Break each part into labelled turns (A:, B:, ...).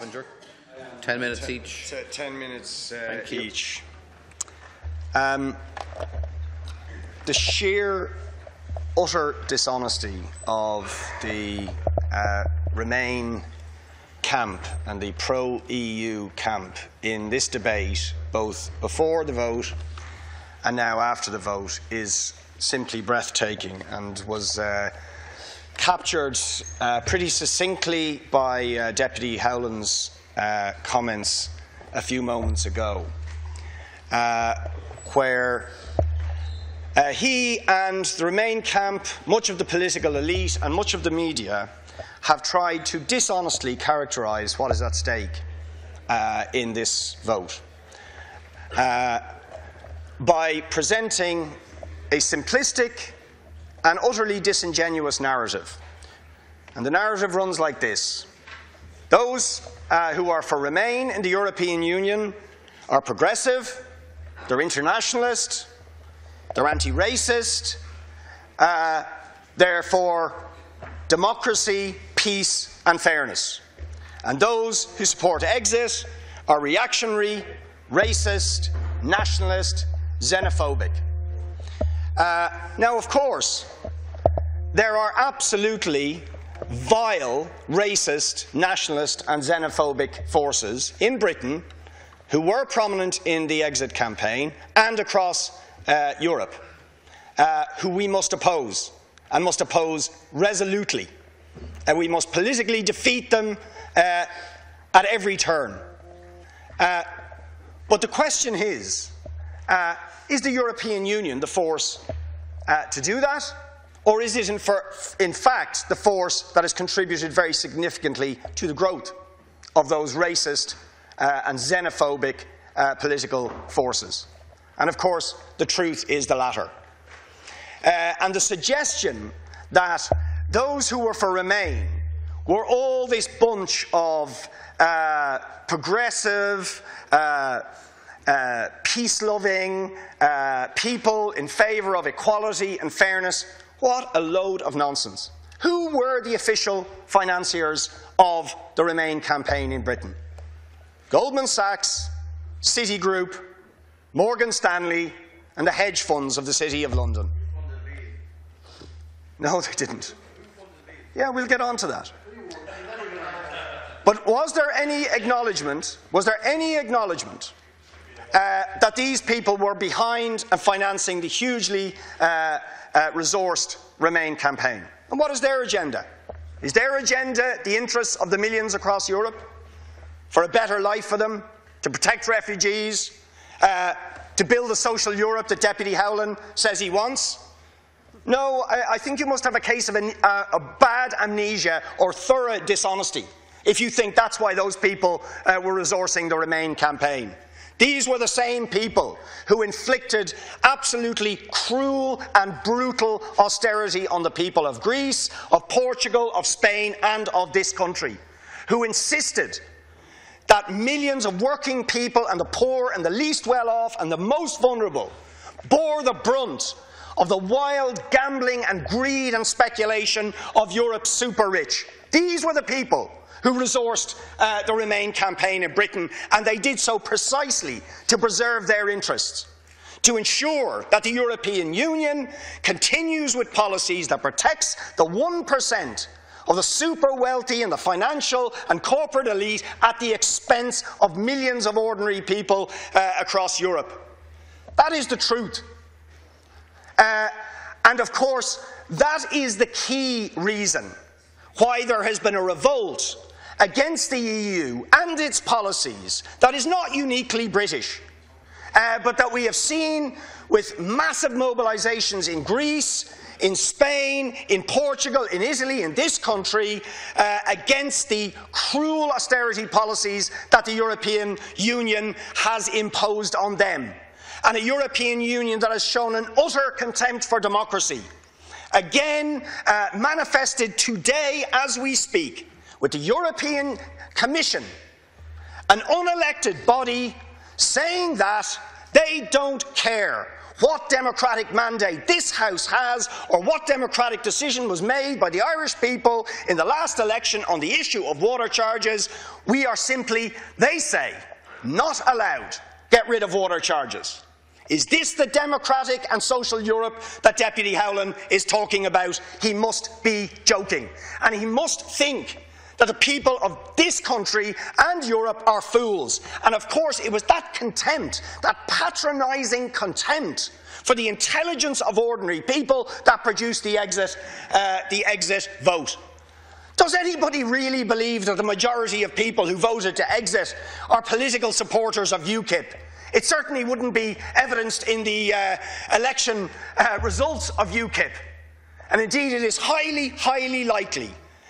A: Clevenger. 10 minutes each.
B: 10 minutes each. The sheer, utter dishonesty of the Remain camp and the pro-EU camp in this debate, both before the vote and now after the vote, is simply breathtaking, and was captured pretty succinctly by Deputy Howland's comments a few moments ago, where he and the Remain camp, much of the political elite and much of the media have tried to dishonestly characterise what is at stake in this vote by presenting a simplistic and utterly disingenuous narrative. And the narrative runs like this. Those who are for Remain in the European Union are progressive, they're internationalist, they're anti-racist, they're for democracy, peace and fairness. And those who support exit are reactionary, racist, nationalist, xenophobic. Now, of course, there are absolutely vile, racist, nationalist and xenophobic forces in Britain who were prominent in the exit campaign and across Europe, who we must oppose, and must oppose resolutely. And we must politically defeat them at every turn. But the question is the European Union the force to do that? Or is it in fact the force that has contributed very significantly to the growth of those racist and xenophobic political forces? And of course, the truth is the latter. And the suggestion that those who were for Remain were all this bunch of progressive, peace-loving people in favour of equality and fairness, what a load of nonsense. Who were the official financiers of the Remain campaign in Britain? Goldman Sachs, Citi Group, Morgan Stanley and the hedge funds of the City of London. No, they didn't. Yeah, we'll get on to that. But was there any acknowledgement, that these people were behind and financing the hugely resourced Remain campaign? And what is their agenda? Is their agenda the interests of the millions across Europe? For a better life for them? To protect refugees? To build the social Europe that Deputy Howland says he wants? No, I think you must have a case of a bad amnesia or thorough dishonesty if you think that's why those people were resourcing the Remain campaign. These were the same people who inflicted absolutely cruel and brutal austerity on the people of Greece, of Portugal, of Spain and of this country, who insisted that millions of working people and the poor and the least well-off and the most vulnerable bore the brunt of the wild gambling and greed and speculation of Europe's super-rich. These were the people who resourced the Remain campaign in Britain, and they did so precisely to preserve their interests, to ensure that the European Union continues with policies that protects the 1% of the super wealthy and the financial and corporate elite at the expense of millions of ordinary people across Europe. That is the truth. And of course, that is the key reason why there has been a revolt against the EU and its policies that is not uniquely British, but that we have seen with massive mobilisations in Greece, in Spain, in Portugal, in Italy, in this country, against the cruel austerity policies that the European Union has imposed on them. And a European Union that has shown an utter contempt for democracy. Again, manifested today as we speak, with the European Commission, an unelected body, saying that they don't care what democratic mandate this House has or what democratic decision was made by the Irish people in the last election on the issue of water charges. We are simply, they say, not allowed to get rid of water charges. Is this the democratic and social Europe that Deputy Howlin is talking about? He must be joking. And he must think that the people of this country and Europe are fools. And of course it was that contempt, that patronising contempt for the intelligence of ordinary people that produced the exit vote. Does anybody really believe that the majority of people who voted to exit are political supporters of UKIP? It certainly wouldn't be evidenced in the election results of UKIP. And indeed it is highly, highly likely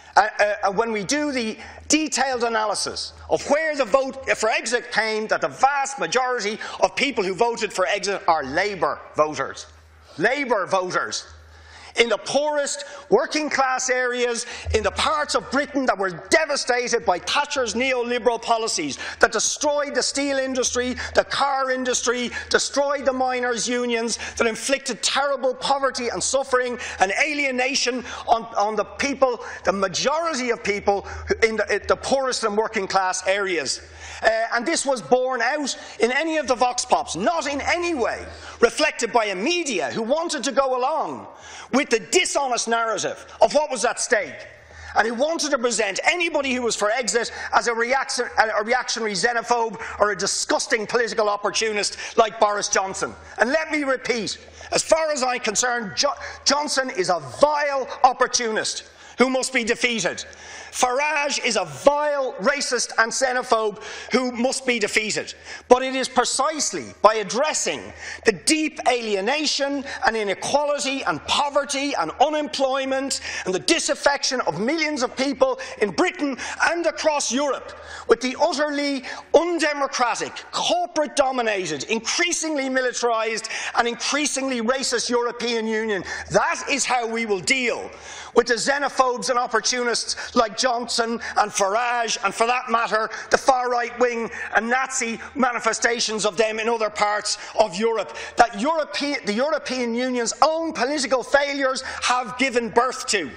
B: when we do the detailed analysis of where the vote for exit came, that the vast majority of people who voted for exit are Labour voters. Labour voters. In the poorest working class areas, in the parts of Britain that were devastated by Thatcher's neoliberal policies that destroyed the steel industry, the car industry, destroyed the miners' unions, that inflicted terrible poverty and suffering and alienation on the people, the majority of people in the poorest and working class areas. And this was borne out in any of the vox pops, not in any way reflected by a media who wanted to go along with the dishonest narrative of what was at stake, and who wanted to present anybody who was for exit as a reactionary xenophobe or a disgusting political opportunist like Boris Johnson. And let me repeat, as far as I'm concerned, Johnson is a vile opportunist who must be defeated. Farage is a vile racist and xenophobe who must be defeated. But it is precisely by addressing the deep alienation and inequality and poverty and unemployment and the disaffection of millions of people in Britain and across Europe with the utterly undemocratic, corporate-dominated, increasingly militarised and increasingly racist European Union. That is how we will deal with the xenophobes and opportunists like Johnson and Farage, and for that matter, the far-right wing and Nazi manifestations of them in other parts of Europe, that the European Union's own political failures have given birth to.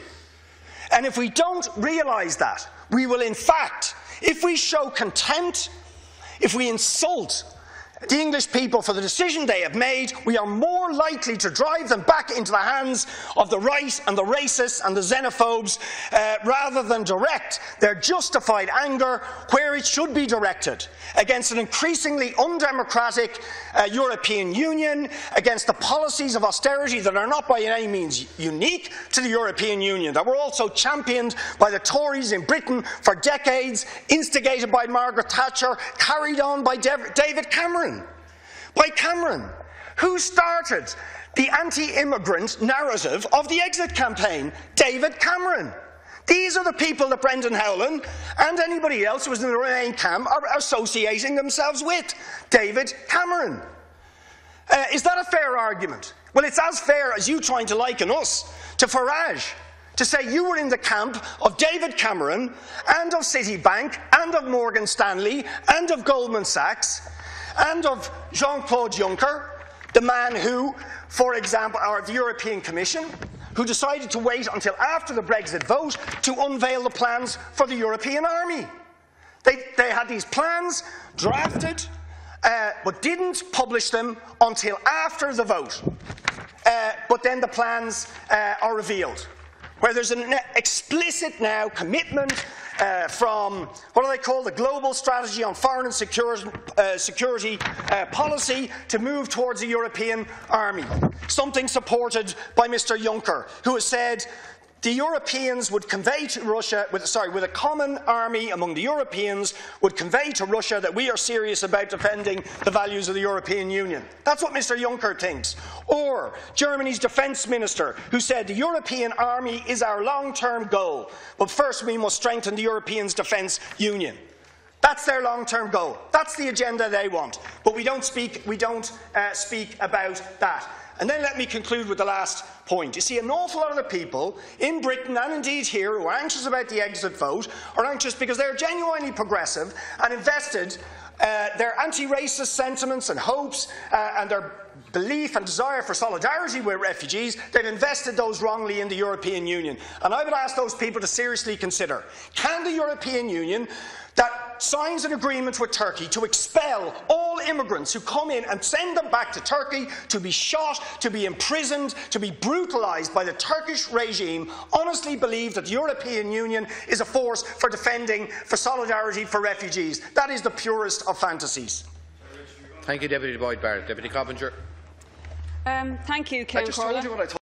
B: And if we don't realise that, we will in fact, if we show contempt, if we insult the English people for the decision they have made, we are more likely to drive them back into the hands of the right and the racists and the xenophobes rather than direct their justified anger where it should be directed, against an increasingly undemocratic European Union, against the policies of austerity that are not by any means unique to the European Union, that were also championed by the Tories in Britain for decades, instigated by Margaret Thatcher, carried on by David Cameron. By Cameron, who started the anti-immigrant narrative of the exit campaign? David Cameron. These are the people that Brendan Howlin and anybody else who was in the Remain camp are associating themselves with. David Cameron. Is that a fair argument? Well, it's as fair as you trying to liken us to Farage, to say you were in the camp of David Cameron and of Citibank and of Morgan Stanley and of Goldman Sachs and of Jean-Claude Juncker, the man who, for example, or the European Commission, who decided to wait until after the Brexit vote to unveil the plans for the European army. They had these plans drafted, but didn't publish them until after the vote. But then the plans are revealed, where there's an explicit now commitment from, what do they call, the Global Strategy on Foreign and Security Policy to move towards a European army. Something supported by Mr Juncker, who has said the Europeans would convey to Russia, with a common army among the Europeans, would convey to Russia that we are serious about defending the values of the European Union. That's what Mr Juncker thinks. Or Germany's defence minister, who said the European army is our long-term goal, but first we must strengthen the European defence union. That's their long-term goal. That's the agenda they want. But we don't speak about that. And then let me conclude with the last point. You see, an awful lot of the people in Britain, and indeed here, who are anxious about the exit vote, are anxious because they are genuinely progressive and invested their anti-racist sentiments and hopes and their belief and desire for solidarity with refugees. They've invested those wrongly in the European Union. And I would ask those people to seriously consider, can the European Union, that signs an agreement with Turkey to expel all immigrants who come in and send them back to Turkey to be shot, to be imprisoned, to be brutalised by the Turkish regime, honestly believe that the European Union is a force for defending, for solidarity for refugees? That is the purest of fantasies.
A: Thank you, Deputy Boyd Barrett. Deputy Coppinger.
C: Thank you, Ciarán Comhairle.